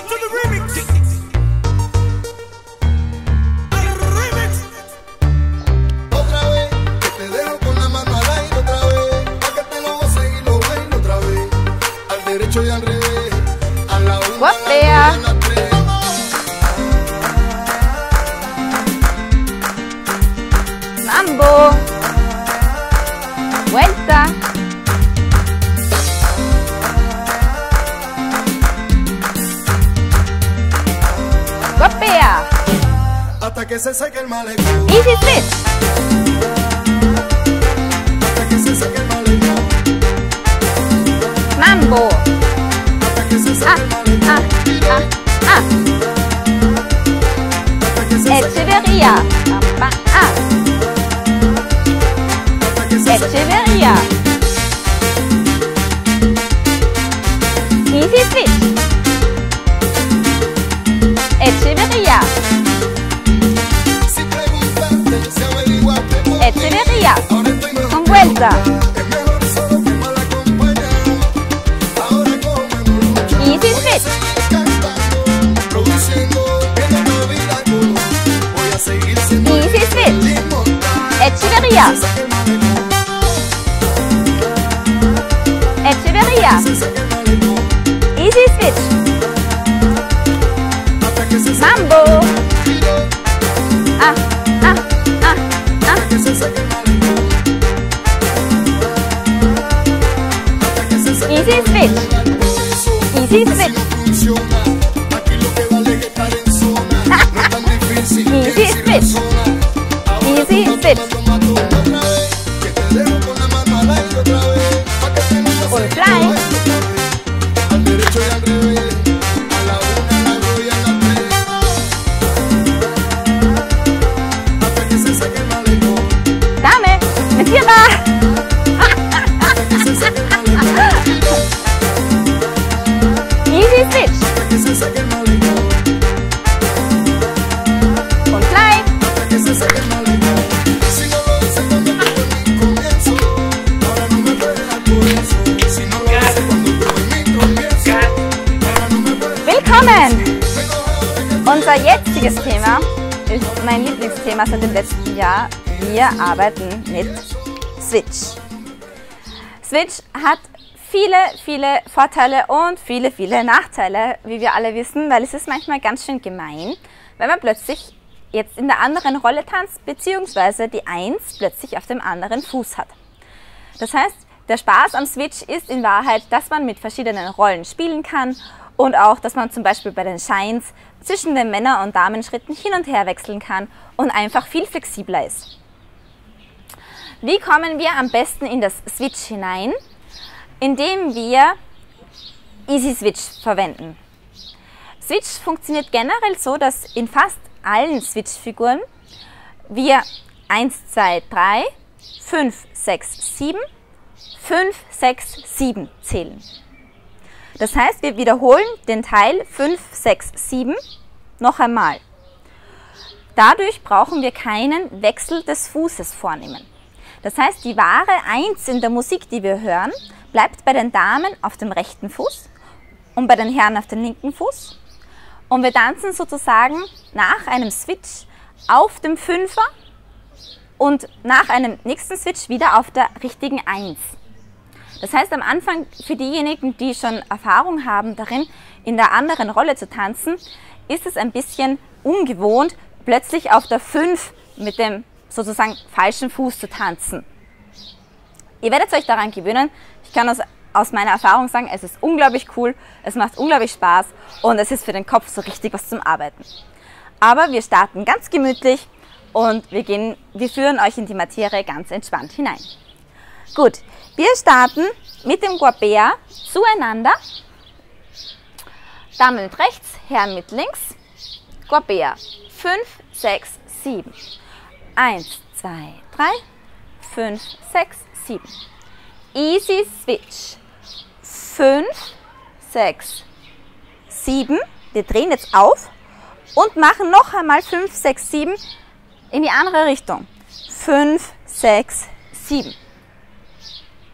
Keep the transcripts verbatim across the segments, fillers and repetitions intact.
Guapea. Mambo. Vuelta. Guapea. Hasta que se seque el malecón. Easy switch. Hasta que se seque el malecón. Mambo. Hasta que se seque Ah, el malecón. ah, ah, ah. Hasta que se seque el Echeverría. Ah, ah. Hasta que se seque el Echeverría. Easy switch. Echeverría. Si preguntaste, si averiguaste por qué. Echeverría. Ahora estoy mejor Con que vuelta. nunca. Es mejor solo que mal acompañado. Ahora comemos mucho. Easy Voy a switch. seguir cantando, produciendo, viendo una vida color. Voy a seguir siendo Easy switch. inmortal. Echeverría. Se seque el malecón. Echeverría. Se seque el malecón. Easy switch. Hasta que se seque Mambo. el malecón. Ah, ah, ah, ah. Que se seque el malecón. Hasta que se seque el Easy switch. Easy switch. funciona. Aquí lo que vale es estar en zona. No es tan difícil. Easy decir la switch. zona. Ahora Easy tú switch. tomando, mato otra vez. Que te dejo con la mano al aire otra vez. Pa' que te muevas Un el fly. culo otra vez. Al derecho y al revés. A la una, a la dos y a la tres. Hasta que se seque el malecón. Dame. Me cierra. Hasta que se seque el malecón. Easy switch. Hasta que se seque el malecón. Un fly. Hasta que se seque el malecón. Si no lo hice cuando tuve mi comienzo, ahora no me puede dar por eso. Si no lo hice cuando tuve mi comienzo, ahora no me puede dar Willkommen. por eso. Unser jetziges Thema ist mein Lieblingsthema seit dem letzten Jahr. Wir arbeiten mit Switch. Switch hat viele, viele Vorteile und viele, viele Nachteile, wie wir alle wissen, weil es ist manchmal ganz schön gemein, wenn man plötzlich jetzt in der anderen Rolle tanzt, beziehungsweise die Eins plötzlich auf dem anderen Fuß hat. Das heißt, der Spaß am Switch ist in Wahrheit, dass man mit verschiedenen Rollen spielen kann und auch, dass man zum Beispiel bei den Shines zwischen den Männer- und Damenschritten hin und her wechseln kann und einfach viel flexibler ist. Wie kommen wir am besten in das Switch hinein? Indem wir Easy Switch verwenden. Switch funktioniert generell so, dass in fast allen Switch-Figuren wir eins, zwei, drei, fünf, sechs, sieben, fünf, sechs, sieben zählen. Das heißt, wir wiederholen den Teil fünf, sechs, sieben noch einmal. Dadurch brauchen wir keinen Wechsel des Fußes vornehmen. Das heißt, die wahre Eins in der Musik, die wir hören, bleibt bei den Damen auf dem rechten Fuß und bei den Herren auf dem linken Fuß. Und wir tanzen sozusagen nach einem Switch auf dem Fünfer und nach einem nächsten Switch wieder auf der richtigen Eins. Das heißt, am Anfang für diejenigen, die schon Erfahrung haben darin, in der anderen Rolle zu tanzen, ist es ein bisschen ungewohnt, plötzlich auf der fünf mit dem sozusagen falschen Fuß zu tanzen. Ihr werdet euch daran gewöhnen. Ich kann aus, aus meiner Erfahrung sagen, es ist unglaublich cool, es macht unglaublich Spaß und es ist für den Kopf so richtig was zum Arbeiten. Aber wir starten ganz gemütlich und wir, gehen, wir führen euch in die Materie ganz entspannt hinein. Gut, wir starten mit dem Guapea zueinander. Damen mit rechts, Herren mit links. Guapea. fünf, sechs, sieben. eins, zwei, drei, fünf, sechs, sieben. Easy Switch. fünf, sechs, sieben. Wir drehen jetzt auf und machen noch einmal fünf, sechs, sieben in die andere Richtung. fünf, sechs, sieben.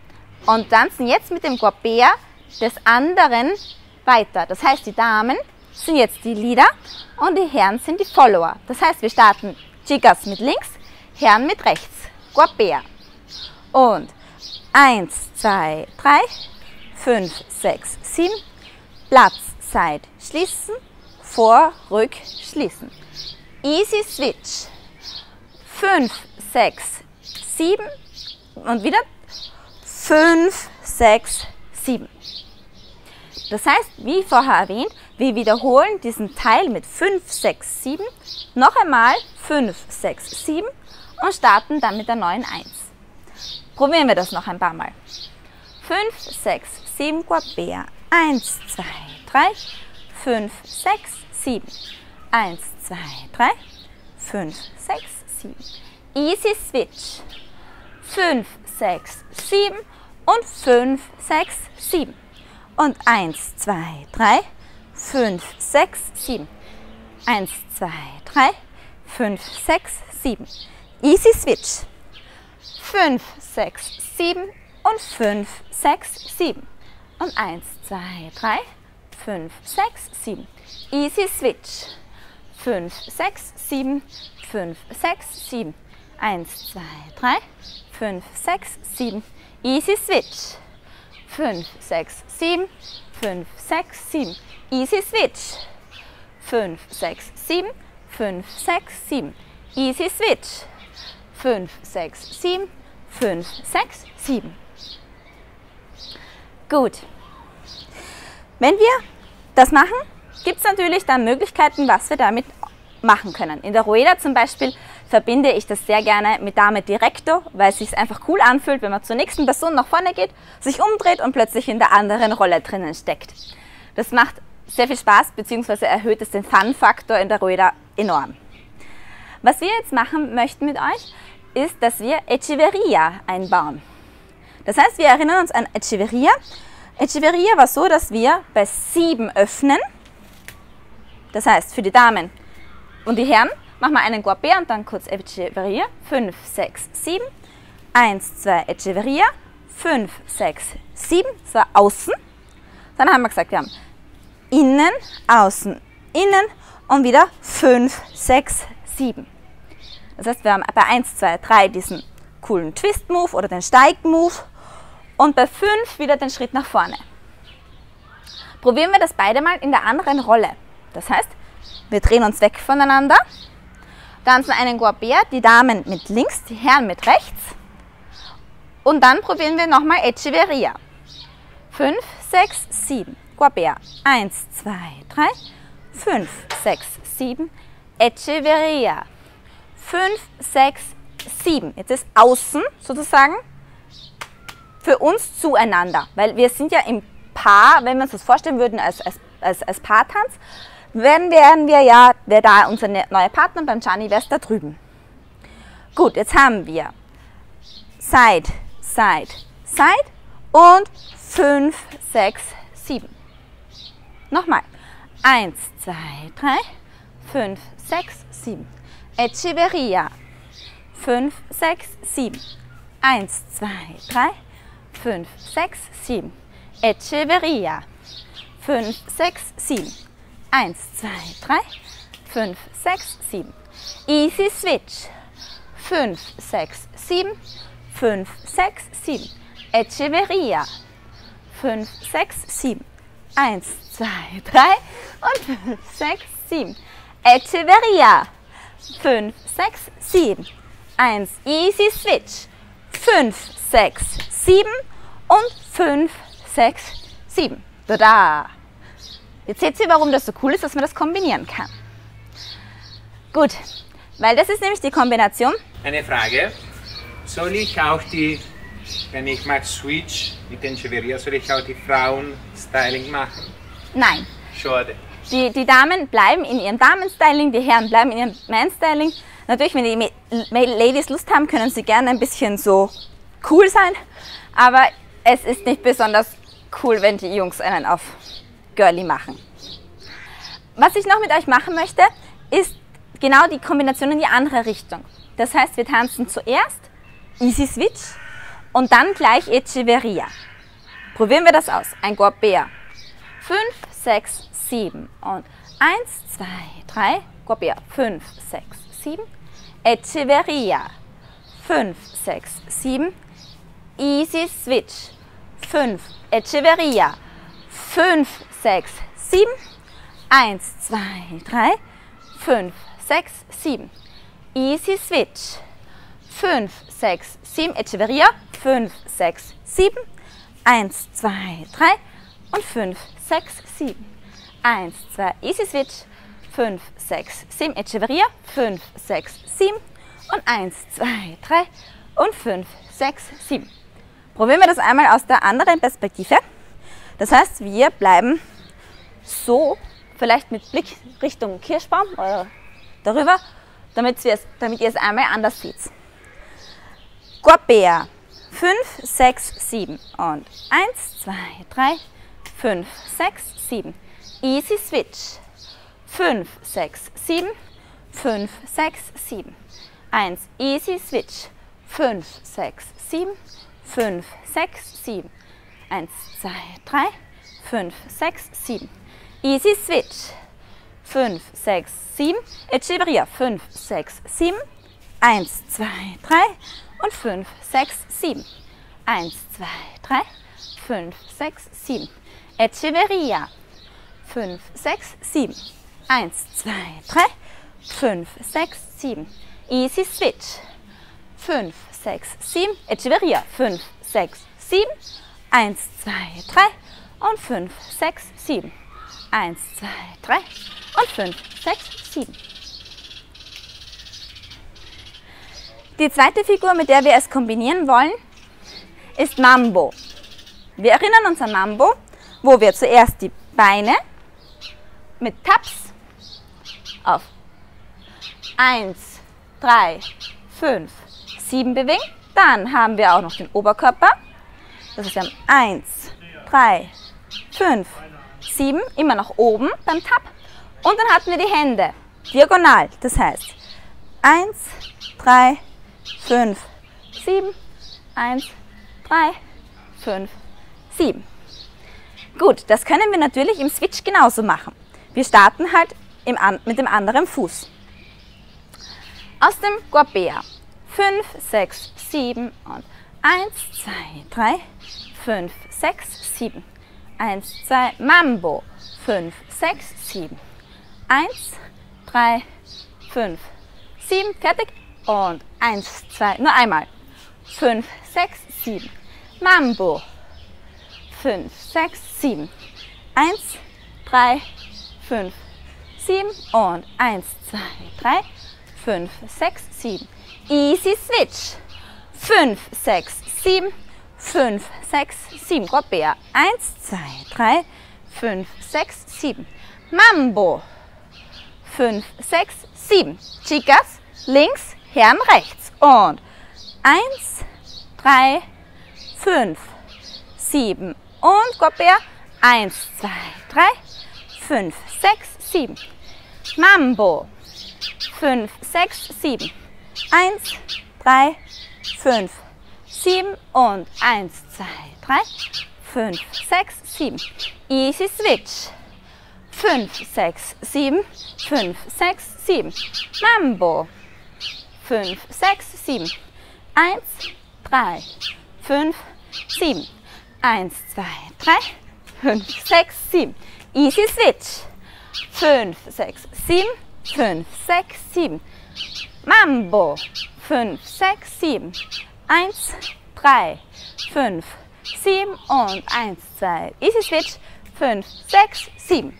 Und tanzen jetzt mit dem Guapea des anderen weiter. Das heißt, die Damen sind jetzt die Leader und die Herren sind die Follower. Das heißt, wir starten Chicas mit links, Herren mit rechts. Guapea. Und eins, zwei, drei, fünf, sechs, sieben. Platz, Side, schließen, vor, rück, schließen. Easy Switch. fünf, sechs, sieben und wieder fünf, sechs, sieben. Das heißt, wie vorher erwähnt, wir wiederholen diesen Teil mit fünf, sechs, sieben, noch einmal fünf, sechs, sieben und starten dann mit der neuen eins. Probieren wir das noch ein paar Mal. fünf, sechs, sieben, Guapea. eins, zwei, drei, fünf, sechs, sieben. eins, zwei, drei, fünf, sechs, sieben. Easy Switch. fünf, sechs, sieben und fünf, sechs, sieben. Und eins, zwei, drei, fünf, sechs, sieben. eins, zwei, drei, fünf, sechs, sieben. Easy Switch. fünf, sechs, sieben und fünf, sechs, sieben. Und eins, zwei, drei, fünf, sechs, sieben. Easy Switch. fünf, sechs, sieben, fünf, sechs, sieben. eins, zwei, drei, fünf, sechs, sieben. Easy Switch. fünf, sechs, sieben, fünf, sechs, sieben. Easy Switch. fünf, sechs, sieben, fünf, sechs, sieben. Easy Switch. fünf, sechs, sieben, fünf, sechs, sieben. Gut. Wenn wir das machen, gibt es natürlich dann Möglichkeiten, was wir damit machen können. In der Rueda zum Beispiel verbinde ich das sehr gerne mit Dame Directo, weil es sich einfach cool anfühlt, wenn man zur nächsten Person nach vorne geht, sich umdreht und plötzlich in der anderen Rolle drinnen steckt. Das macht sehr viel Spaß, beziehungsweise erhöht es den Fun-Faktor in der Rueda enorm. Was wir jetzt machen möchten mit euch, ist, dass wir Echeverria einbauen. Das heißt, wir erinnern uns an Echeverria. Echeverria war so, dass wir bei sieben öffnen. Das heißt, für die Damen und die Herren machen wir einen Guapea und dann kurz Echeverria. fünf, sechs, sieben. eins, zwei, Echeverria. fünf, sechs, sieben. Das war außen. Dann haben wir gesagt, wir haben innen, außen, innen und wieder fünf, sechs, sieben. Das heißt, wir haben bei eins, zwei, drei diesen coolen Twist-Move oder den Steig-Move und bei fünf wieder den Schritt nach vorne. Probieren wir das beide mal in der anderen Rolle. Das heißt, wir drehen uns weg voneinander, tanzen einen Guapea, die Damen mit links, die Herren mit rechts und dann probieren wir nochmal Echeverria. fünf, sechs, sieben, Guapea. eins, zwei, drei, fünf, sechs, sieben, Echeverria. fünf, sechs, sieben. Jetzt ist außen sozusagen für uns zueinander, weil wir sind ja im Paar, wenn wir uns das vorstellen würden als, als, als, als Paartanz, werden, werden wir ja, wäre da unser neuer Partner, beim Gianni wäre es da drüben. Gut, jetzt haben wir Side, Side, Side und fünf, sechs, sieben. Nochmal. eins, zwei, drei, fünf, sechs, sieben. Echeverria. fünf, sechs, sieben. eins, zwei, drei, fünf, sechs, sieben. Echeverria. fünf, sechs, sieben. eins, zwei, drei, fünf, sechs, sieben. Easy Switch. fünf, sechs, sieben. fünf, sechs, sieben. Echeverria. fünf, sechs, sieben. eins, zwei, drei und fünf, sechs, sieben. Echeverria. fünf, sechs, sieben. eins, Easy Switch. fünf, sechs, sieben und fünf, sechs, sieben. Tada! Jetzt seht ihr, warum das so cool ist, dass man das kombinieren kann. Gut, weil das ist nämlich die Kombination. Eine Frage. Soll ich auch die, wenn ich mache Switch mit den Echeverria, soll ich auch die Frauen-Styling machen? Nein. Schade. Die, die Damen bleiben in ihrem Damen-Styling, die Herren bleiben in ihrem Man-Styling. Natürlich, wenn die Ladies Lust haben, können sie gerne ein bisschen so cool sein, aber es ist nicht besonders cool, wenn die Jungs einen auf Girly machen. Was ich noch mit euch machen möchte, ist genau die Kombination in die andere Richtung. Das heißt, wir tanzen zuerst Easy Switch und dann gleich Echeverria. Probieren wir das aus. Ein Guapea. fünf, sechs, sieben und eins, zwei, drei, Guapea, fünf, sechs, sieben, Echeverria, fünf, sechs, sieben, Easy Switch, fünf, Echeverria, fünf, sechs, sieben, eins, zwei, drei, fünf, sechs, sieben, Easy Switch, fünf, sechs, sieben, Echeverria, fünf, sechs, sieben, eins, zwei, drei und fünf, sechs, sieben, eins, zwei, Easy Switch, fünf, sechs, sieben, Echeverria, fünf, sechs, sieben und eins, zwei, drei und fünf, sechs, sieben. Probieren wir das einmal aus der anderen Perspektive. Das heißt, wir bleiben so, vielleicht mit Blick Richtung Kirschbaum oder darüber, damit, wir es, damit ihr es einmal anders seht. Guapea, fünf, sechs, sieben und eins, zwei, drei, fünf, sechs, sieben. Easy Switch, fünf, sechs, sieben, fünf, sechs, sieben. eins, Easy Switch, fünf, sechs, sieben, fünf, sechs, sieben. eins, zwei, drei, fünf, sechs, sieben. Easy Switch, fünf, sechs, sieben, Echeverria, fünf, sechs, sieben, eins, zwei, drei und fünf, sechs, sieben. eins, zwei, drei, fünf, sechs, sieben. Echeverria, fünf, sechs, sieben. eins, zwei, drei, fünf, sechs, sieben. Easy Switch, fünf, sechs, sieben. Echeverria, fünf, sechs, sieben. eins, zwei, drei und fünf, sechs, sieben. eins, zwei, drei und fünf, sechs, sieben. Die zweite Figur, mit der wir es kombinieren wollen, ist Mambo. Wir erinnern uns an Mambo, wo wir zuerst die Beine mit Taps auf eins, drei, fünf, sieben bewegen. Dann haben wir auch noch den Oberkörper. Das heißt, wir haben eins, drei, fünf, sieben, immer nach oben beim Tap. Und dann hatten wir die Hände diagonal. Das heißt eins, drei, fünf, sieben, eins, drei, fünf, sieben. Gut, das können wir natürlich im Switch genauso machen. Wir starten halt im An mit dem anderen Fuß. Aus dem Guapea. fünf, sechs, sieben und eins, zwei, drei, fünf, sechs, sieben. eins, zwei, Mambo. fünf, sechs, sieben. eins, drei, fünf, sieben. Fertig. Und eins, zwei, nur einmal. fünf, sechs, sieben. Mambo. fünf, sechs, sieben. eins, drei, fünf, sieben. Und eins, zwei, drei, fünf, sechs, sieben. Easy Switch. fünf, sechs, sieben. fünf, sechs, sieben. Guapea. eins, zwei, drei, fünf, sechs, sieben. Mambo. fünf, sechs, sieben. Chicas, links, Herren, rechts. Und eins, drei, fünf, sieben. Und Guapea. eins, zwei, drei, fünf, sechs, sieben. Mambo. fünf, sechs, sieben. eins, drei, fünf, sieben. Und eins, zwei, drei, fünf, sechs, sieben. Easy Switch. fünf, sechs, sieben. fünf, sechs, sieben. Mambo. fünf, sechs, sieben. eins, drei, fünf, sieben. eins, zwei, drei, fünf, sechs, sieben. Easy Switch. fünf, sechs, sieben. fünf, sechs, sieben. Mambo. fünf, sechs, sieben. eins, drei, fünf, sieben. Und eins, zwei. Easy Switch. fünf, sechs, sieben.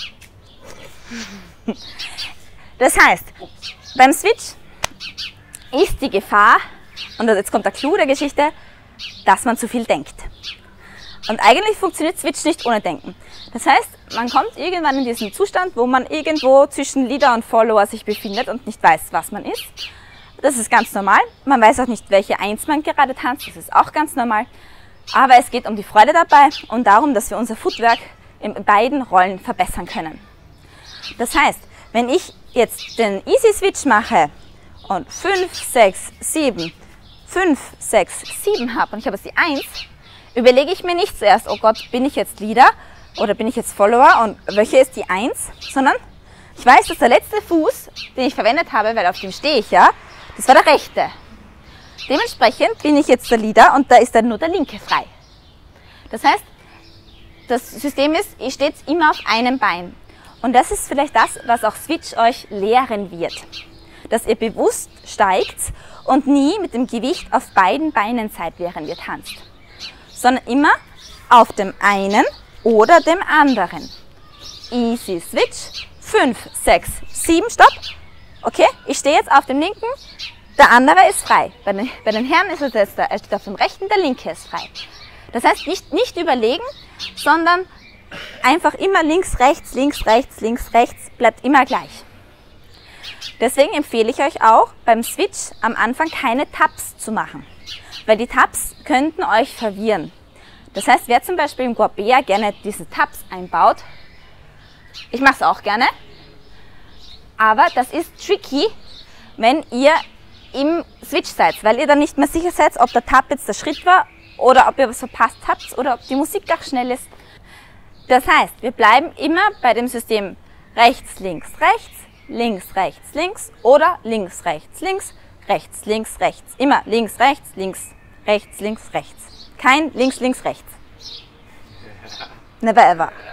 Das heißt, beim Switch ist die Gefahr, und jetzt kommt der Clou der Geschichte, dass man zu viel denkt. Und eigentlich funktioniert Switch nicht ohne Denken. Das heißt, man kommt irgendwann in diesen Zustand, wo man irgendwo zwischen Leader und Follower sich befindet und nicht weiß, was man ist. Das ist ganz normal. Man weiß auch nicht, welche Eins man gerade tanzt. Das ist auch ganz normal. Aber es geht um die Freude dabei und darum, dass wir unser Footwork in beiden Rollen verbessern können. Das heißt, wenn ich jetzt den Easy Switch mache und fünf, sechs, sieben, fünf, sechs, sieben habe und ich habe jetzt die eins, überlege ich mir nicht zuerst, oh Gott, bin ich jetzt Leader oder bin ich jetzt Follower und welche ist die eins, sondern ich weiß, dass der letzte Fuß, den ich verwendet habe, weil auf dem stehe ich ja, das war der rechte. Dementsprechend bin ich jetzt der Leader und da ist dann nur der linke frei. Das heißt, das System ist, ihr steht immer auf einem Bein. Und das ist vielleicht das, was auch Switch euch lehren wird. Dass ihr bewusst steigt und nie mit dem Gewicht auf beiden Beinen seid, während ihr tanzt. Sondern immer auf dem einen oder dem anderen. Easy Switch. fünf, sechs, sieben, Stopp. Okay, ich stehe jetzt auf dem linken, der andere ist frei. Bei den, bei den Herren ist es jetzt der, er steht auf dem rechten, der linke ist frei. Das heißt, nicht, nicht überlegen, sondern einfach immer links, rechts, links, rechts, links, rechts, bleibt immer gleich. Deswegen empfehle ich euch auch, beim Switch am Anfang keine Taps zu machen, weil die Taps könnten euch verwirren. Das heißt, wer zum Beispiel im Gorbea gerne diese Taps einbaut, ich mache es auch gerne, aber das ist tricky, wenn ihr im Switch seid, weil ihr dann nicht mehr sicher seid, ob der Tap jetzt der Schritt war oder ob ihr was verpasst habt oder ob die Musik auch schnell ist. Das heißt, wir bleiben immer bei dem System rechts, links, rechts, links, rechts, links oder links, rechts, links, rechts, links, rechts. Immer links, rechts, links, rechts, links, rechts. Kein links, links, rechts. Never ever.